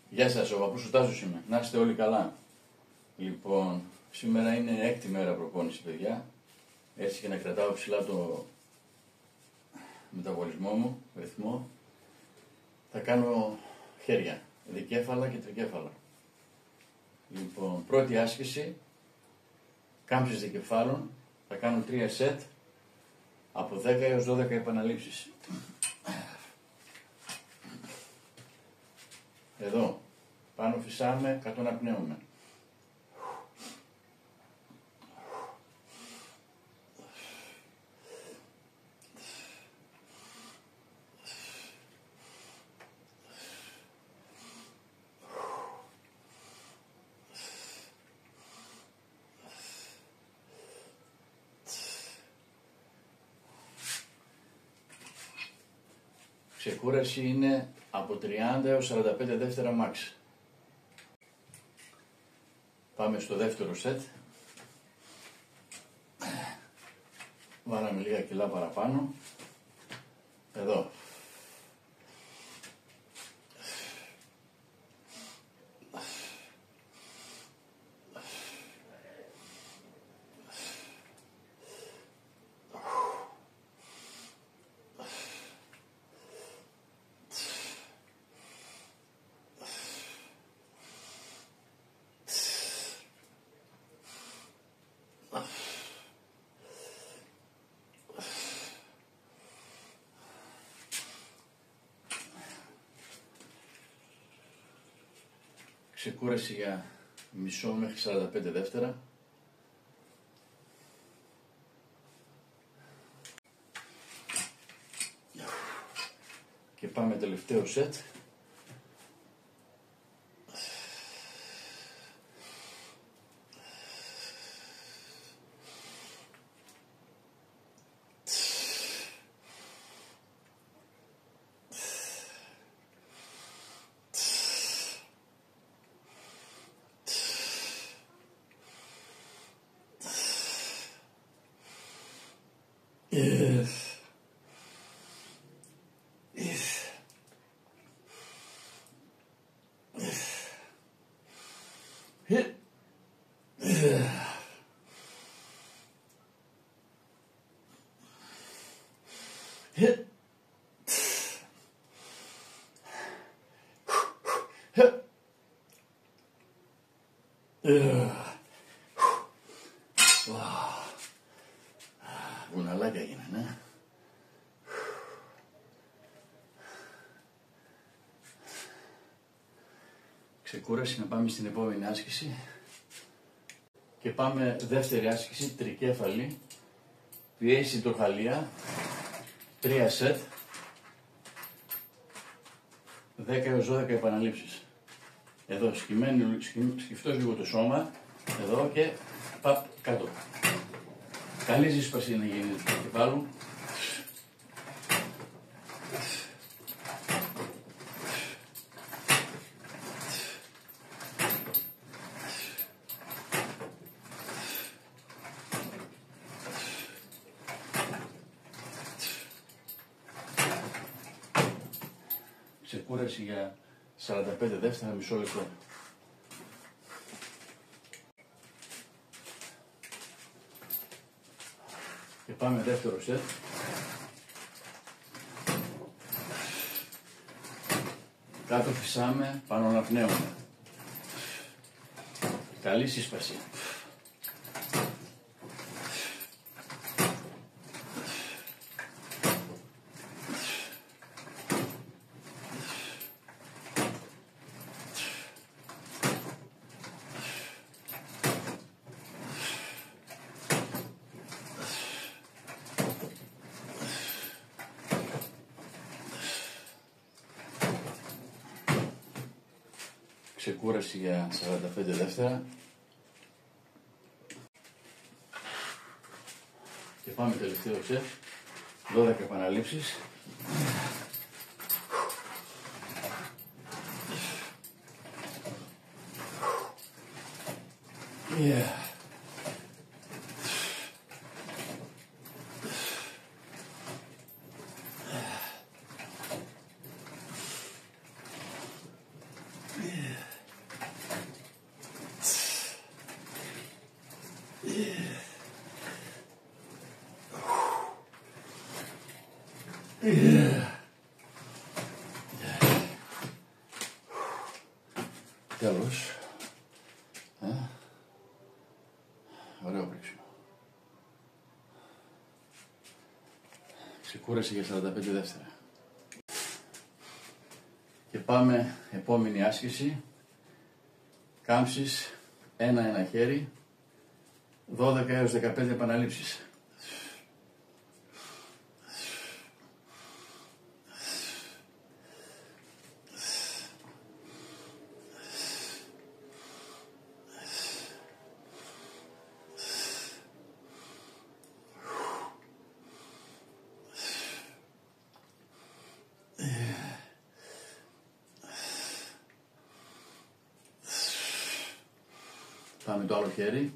Γεια σας, ο παππούς ο Τάσος είμαι. Να είστε όλοι καλά. Λοιπόν, σήμερα είναι έκτη μέρα προπόνηση, παιδιά. Έτσι και να κρατάω ψηλά το μεταβολισμό μου, ρυθμό. Θα κάνω χέρια, δικέφαλα και τρικέφαλα. Λοιπόν, πρώτη άσκηση, κάμψης δικεφάλων. Θα κάνω 3 σετ από 10 έως 12 επαναλήψεις. Εδώ, πάνω φυσάμε, κάτω αναπνέουμε. Ξεκούραση είναι από 30 έως 45 δεύτερα max. Πάμε στο δεύτερο σετ. Βάλαμε λίγα κιλά παραπάνω. Εδώ. Ξεκούραση για μισό μέχρι 45 δεύτερα. Και πάμε τελευταίο σετ. Βουναλάκια γίνανε. Ξεκούραση, να πάμε στην επόμενη άσκηση. Και πάμε δεύτερη άσκηση, τρικέφαλη. Πιέση τροχαλία. 3 σετ. 10 έως 12 επαναλήψεις. Εδώ σκυφτός λίγο το σώμα. Εδώ και παπ κάτω. Καλή ζύσπαση να γίνει του κεφάλου. Ξεκούραση για 45 δεύτερα, μισό λεπτό. Και πάμε δεύτερο σετ. Κάτω φυσάμε, πάνω αναπνέουμε. Καλή σύσπαση. Ξεκούραση για 45 δεύτερα. Και πάμε τελευταίο σετ. 12 επαναλήψεις. Yeah. Τέλος. Ωραίο πρίξιμο. Ξεκούρασε για 45 δεύτερα. Και πάμε επόμενη άσκηση. Κάμψεις ένα χέρι, 12 έως 15 επαναλήψεις. Πάμε το άλλο χέρι.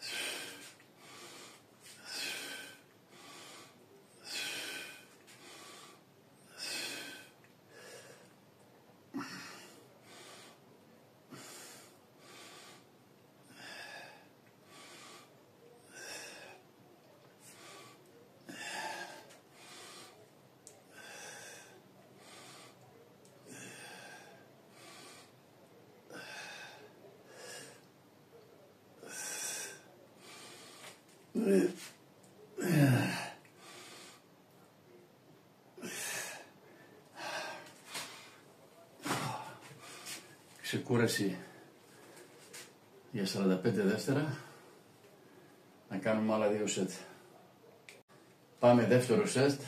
Ξεκούραση για 45 δεύτερα. Να κάνουμε άλλα 2 σετ. Πάμε δεύτερο σετ.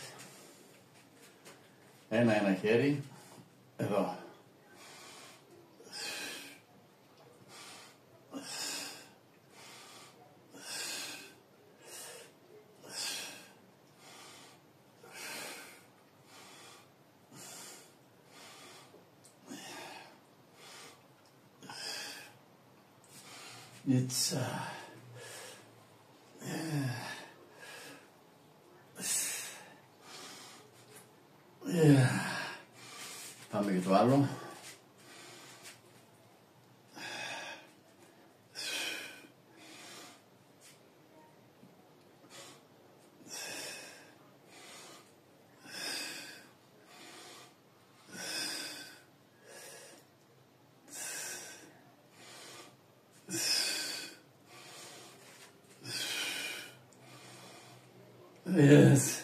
Ένα χέρι. Εδώ. It's Πάμε για το άλλο. Yes.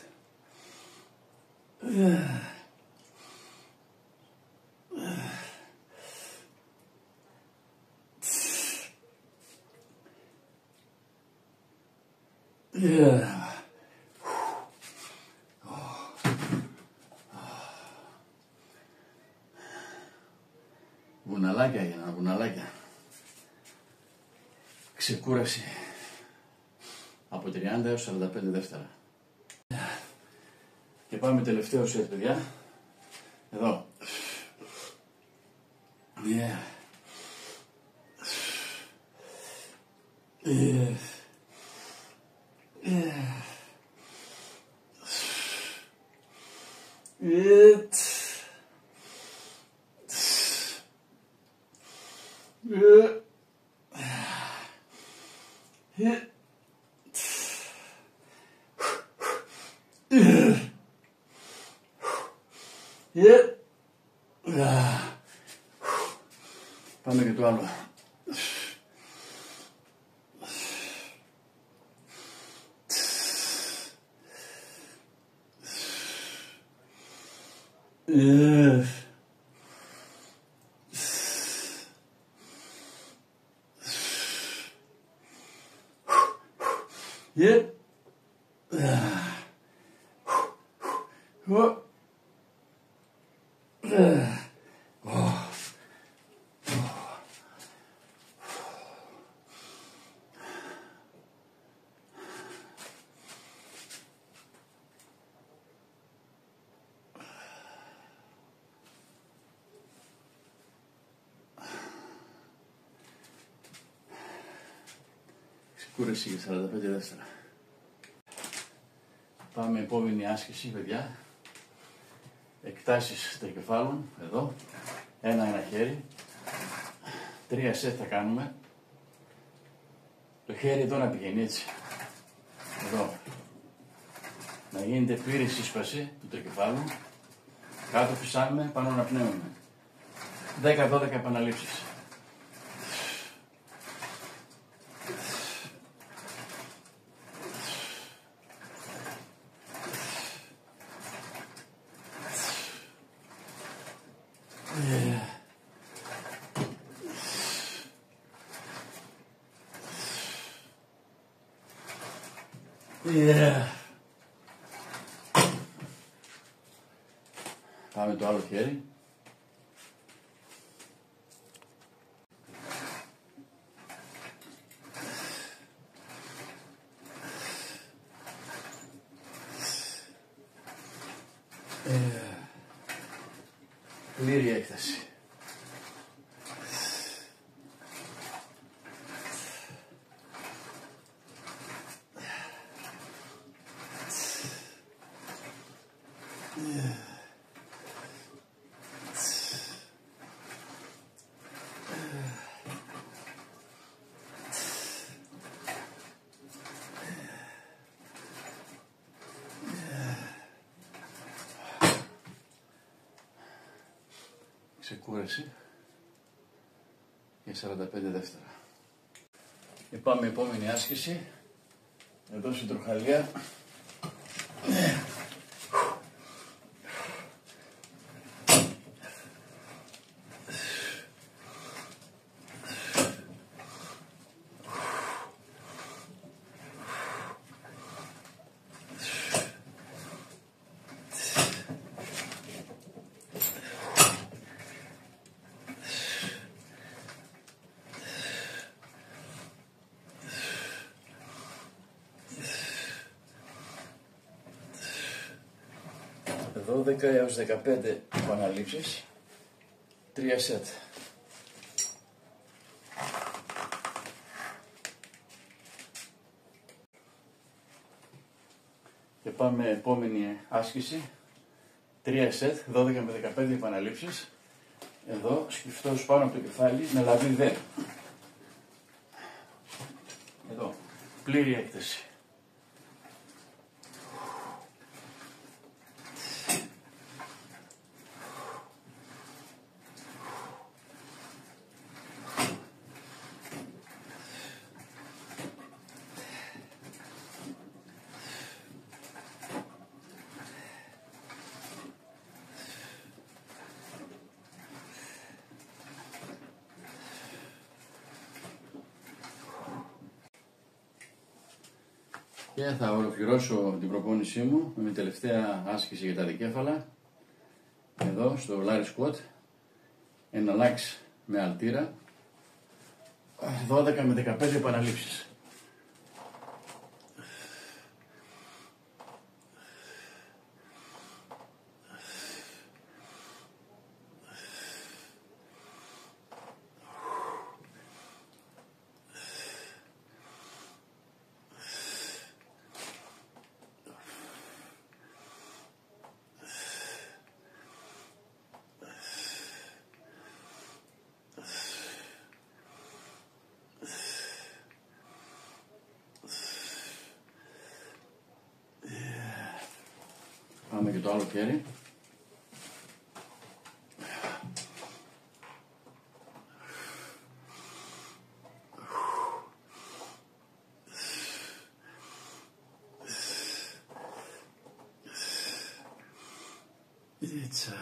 Βουναλάκια έγιναν, βουναλάκια. Ξεκούραση από 30 έως 45 δεύτερα. Και πάμε τελευταίο σετ, παιδιά. Εδώ. Yeah. Yeah. Yeah. It. Yeah. Yeah. Πάμε και το άλλο. Ξεκούραση για 45 δεύτερα. Πάμε επόμενη άσκηση, παιδιά. Εκτάσεις τρικεφάλων, εδώ. Ένα χέρι. 3 σετ θα κάνουμε. Το χέρι εδώ να πηγαίνει έτσι. Εδώ. Να γίνεται πλήρη σύσπαση του τρικεφάλου. Κάτω φυσάμε, πάνω να πνέουμε. 10-12 επαναλήψεις. Πάμε το άλλο χέρι. Πλήρη έκταση. Ξεκούραση για 45 δεύτερα. Και πάμε επόμενη άσκηση. Εδώ στην τροχαλία. Εδώ 10 έως 15 επαναλήψεις, 3 σετ. Και πάμε επόμενη άσκηση, 3 σετ, 12 με 15 επαναλήψεις. Εδώ σκυφτός πάνω από το κεφάλι με λαβή δε. Εδώ, πλήρη έκταση. Και θα ολοκληρώσω την προπόνησή μου με την τελευταία άσκηση για τα δικέφαλα. Εδώ στο Lari Squat. Εναλλάξ με αλτήρα. 12 με 15 επαναλήψεις. Πάμε και το άλλο χέρι. Έτσι.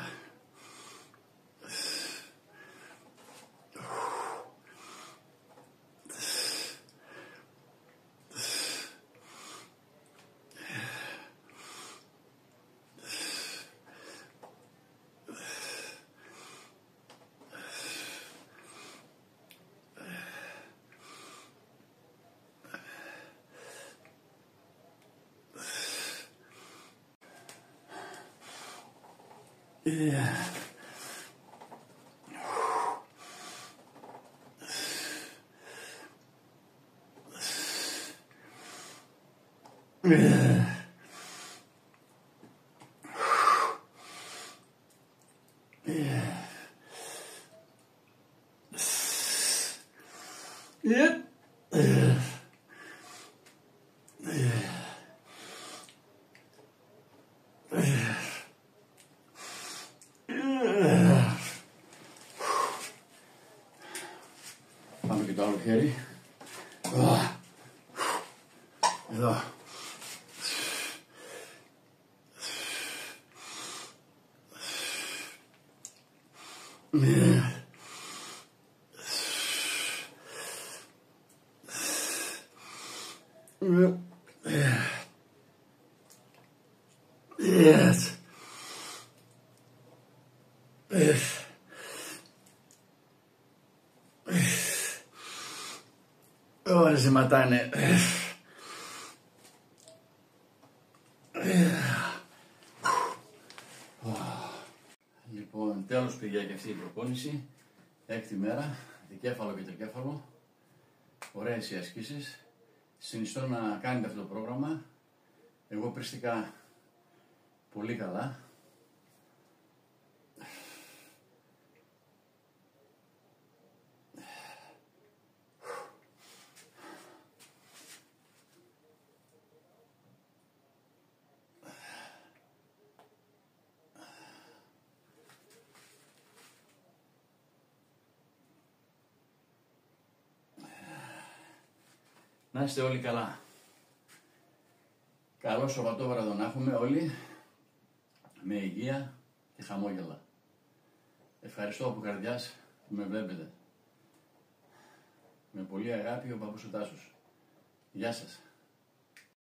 το άλλο χέρι. Εδώ. Yes. Ωραία, σε ματάνε. Λοιπόν, τέλος παιδιά και αυτή η προπόνηση. 6η μέρα, δικέφαλο και τρικέφαλο. Ωραίες οι ασκήσεις. Συνιστώ να κάνετε αυτό το πρόγραμμα. Εγώ πριστικά πολύ καλά. Να είστε όλοι καλά. Καλό Σαββατόβραδο να έχουμε όλοι, με υγεία και χαμόγελα. Ευχαριστώ από καρδιάς που με βλέπετε. Με πολύ αγάπη ο Παππούς ο Τάσος. Γεια σας.